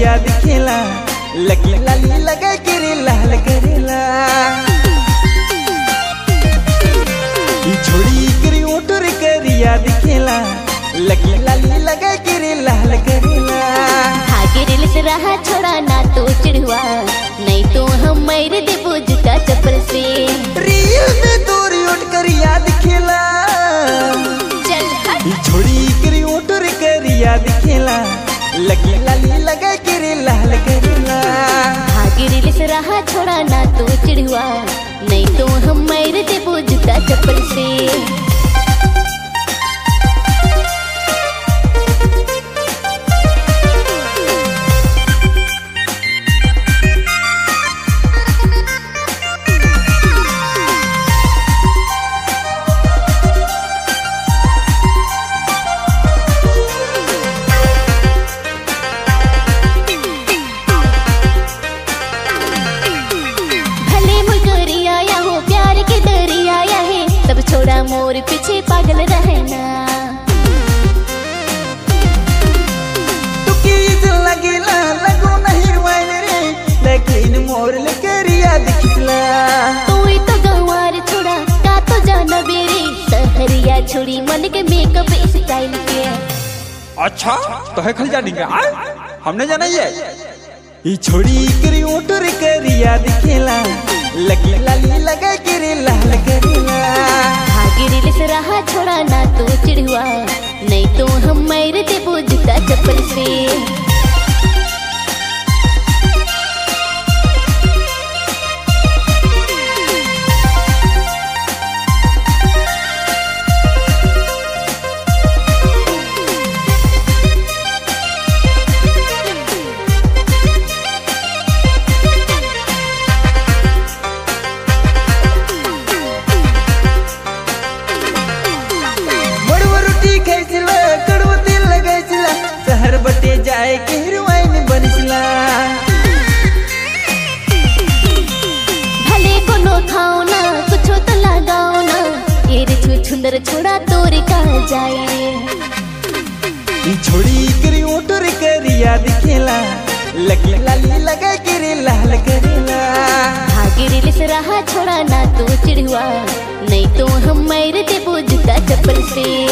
करिया दिखेला, लगी लाली लगा के लाल करेला। छोड़ी करी ओटोर करिया दिखेला, लगी लाली लगा के लाल करेला। भागे रिल से रहा छोड़ा ना तो चिढ़ुआ, नहीं तो हम मेरे देबो जूता चप्पल से। रील में तोरी ओट करिया दिखेला, छोड़ी करी ओटोर करिया दिखेला, लगी लाली लगा के लाल करेला। भागे रिल से रहा छोड़ा ना तो चिढ़ुआ, नहीं तो हम मेरे देबो जूता चप्पल से। छोड़ा मोर पीछे पागल रहना, तू कीज लगेला लगो नहीं वाइन रे, लेकिन मोर करिया दिखला। तू तो गंवार छोड़ा का तो जाना बेरे, सहरिया छोड़ी मन के मेकअप स्टाइल के। अच्छा तो है खल जानेंगे हमने जाना ये छोड़ी करी ओटोर करिया दिखेला, लगी लाली लगा के लाल करेला। भागे रिल से रहा छोड़ा ना तो चिढ़ुआ, नहीं तो हम मेरे देबो जूता चप्पल से। शहर बटे जाए के हीरोइन बनसला, भले कोनो खाओ ना कुछ तो लगाओ ना, ये रे छुंदर छोड़ा तोरे का जाए। छोड़ी करी ओटोर करिया दिखेला, लगी लाली लगा के लाल करेला। भागे रिल से रहा छोड़ा ना तो चिढ़ुआ, नहीं तो हम मेरे देबो जूता चप्पल से।